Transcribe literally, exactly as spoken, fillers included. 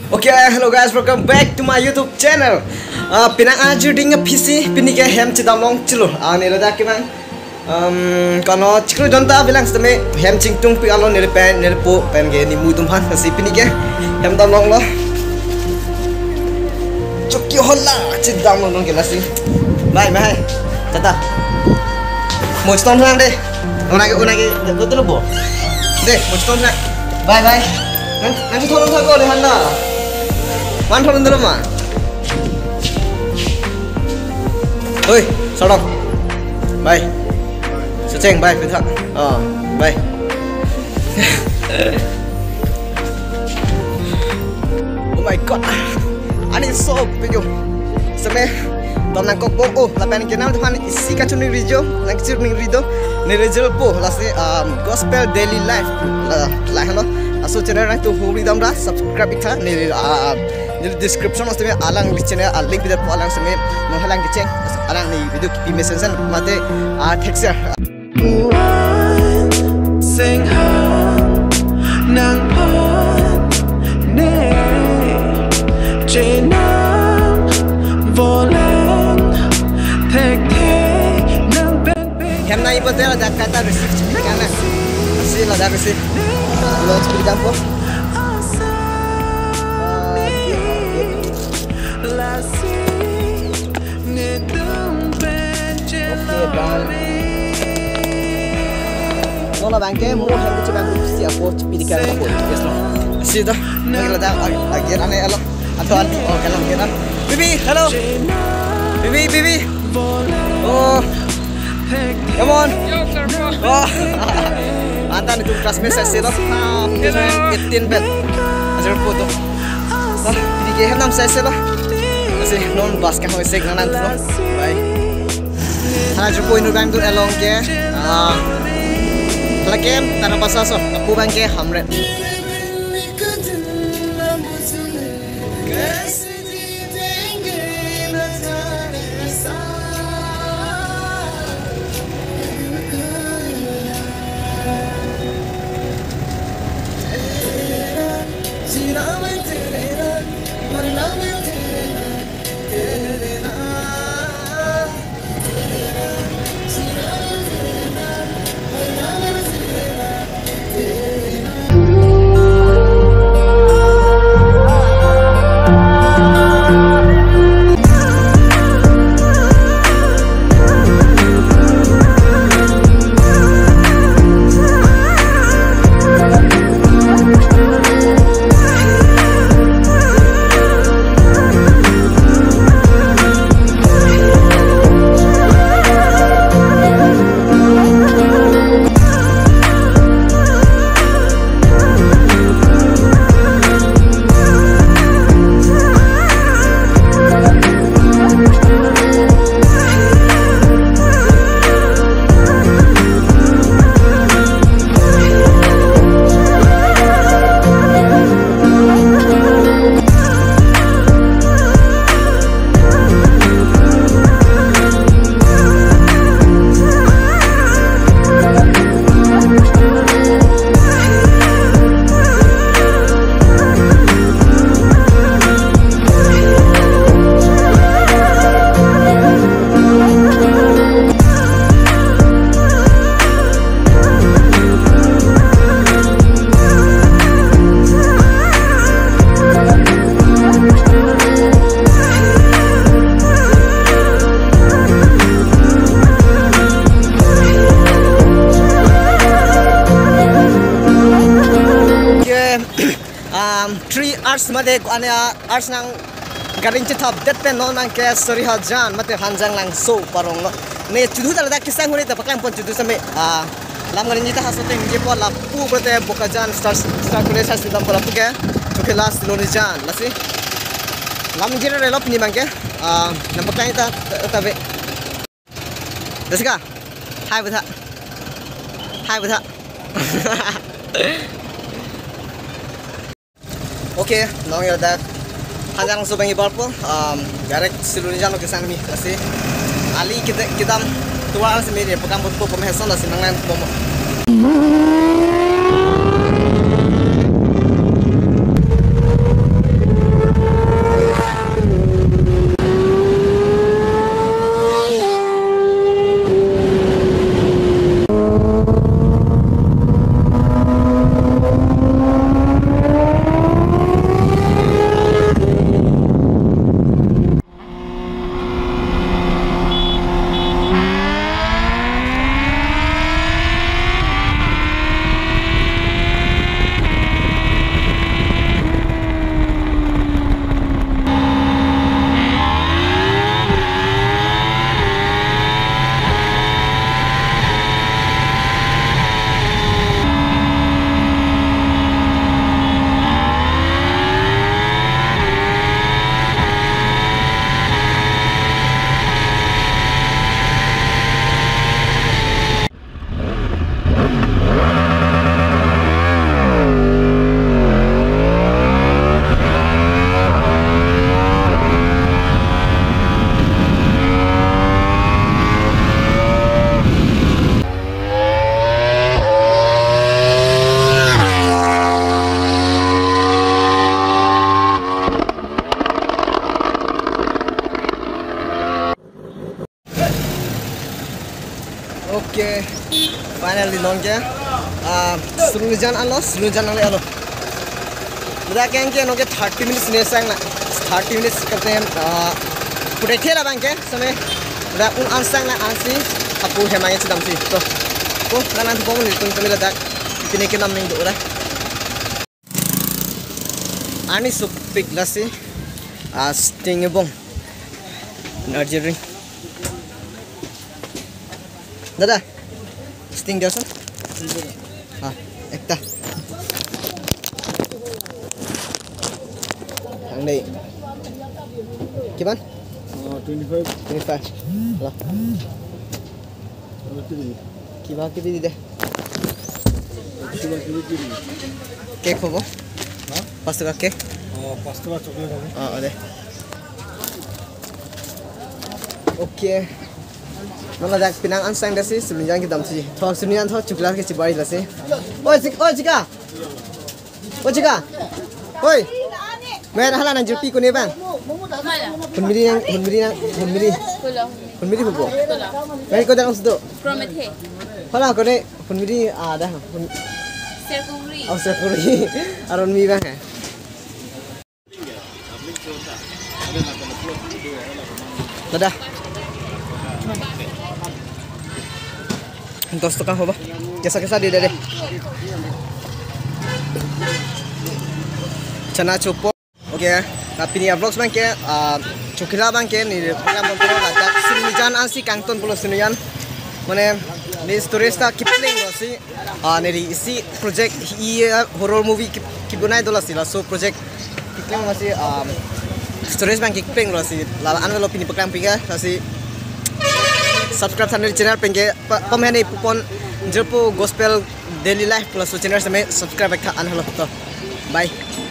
Okay, hello guys, welcome back to my YouTube channel. Uh, pinang aju ding P C, pinike hem cidam long cilo. Ah, ni rada kimang. Um, kalau cikgu jonta bilang seteme hem cingtung pi alon nere pen nere po pen ge ni mutum han si pinike hem dam long lo. Cukki holla cidam long ke nasi. Bye bye. Tata. Mau citom lang deh. Unagi unagi betul bo. Deh, mau citom lang. Bye bye. Nang nanti tolong aku deh Hana. Man tolong dulu mah. Oi, sorong. Bye. Seceng bye pinta. Oh, bye. Oh my god. Ani so big. Seme Tom nang kok oh lapan kenal tuhan isi kacau ni rijo nang kecil ni rido ni rijo po lasi gospel daily life lah hello aso channel nang tu huri dam dah subscribe ikha ni ni description os teme alang di channel a link bidar po alang seme menghalang keceng alang ni video ki message mate a texture sing nang pot ne jenang vola Hem na ibu tera dah kata receive kan? Masih lah dah receive. Launch berikan po. Okay, dan. Nola bangke mau hem tu cakap tu siap po berikan po. Yes lo. Masih dah. Mungkin dah lagi ane alo. Atau anti oh kalau kita. Bibi, hello. Bibi, Bibi. Oh. Come on. Oh. Antan itu kelas message sih loh. eighteen bet. Ajar foto. Lah, di game enam saya sih loh. Masih non basket mau sek nanti loh. Bye. Hana jumpa ini bang tu along ke. Ah. Lagi tanah pasal so. Aku bang ke hamret. Three hours made ane hours nang garing cithap det pen non nang ke sorry hajan mate hanjang lang so parong no ne chudu dala kisang hore ta paklang pon chudu same a lam garing jita hasote nge po la pu brate bokajan start start kule sa sidam pala pu ke to last loni jan lasi lam jira re lop ni mangke a nam paklang ta tabe desika hai butha hai butha Okay, now you're that. Hanjang so bangi balpo. Um, garek siluni jano kesan mi kasi. Ali kita kita tuan semiri. Bukan buat pemhesan lah senangan pom. finally long ke ah Sulujan alo Sulujan alo alo udah kayaknya ke noke thirty minutes ne sang na thirty minutes करते हैं पुरे खेला bang ke समय udah un ansang na ansi aku hemangnya sedang sih tuh oh kanan tuh bangun itu kami letak kini kita naming do udah ani supik lasi ah sting bong energy drink दादा Sting दियोसन हाँ एकता नहीं किमान twenty-five twenty-five lah किमान की भी दे केक होगा हाँ पाँच टका केक पाँच टका चॉकलेट होगा हाँ अरे okay Nona dak pinang ansang dasi Sulujan ki damsi tho Sulujan tho chukla ki chibari dasi oi chik oi chika oi chika oi mer hala na jupi ko ne bang hunmiri yang hunmiri yang hunmiri hunmiri ko mer ko dang sudo Promete. hala ko ne hunmiri ada hun Serkuri. au sekuri aron mi bang dadah दस टका होगा कैसा कैसा दे दे दे चना चुप okay tapi ni vlogs bang ke chukila bang ke ni pala mon pero la tak Sulujan ansi kangton pulo Sulujan mane ni stories ta kipling lo si ni isi project i horror movie kibunai dola sila so project kipling masih stories bang kipling lo si la an lo pini peklang pinga si subscribe channel channel pengge pamhene pupon jerpo gospel daily life plus channel sampai subscribe ka an halo to bye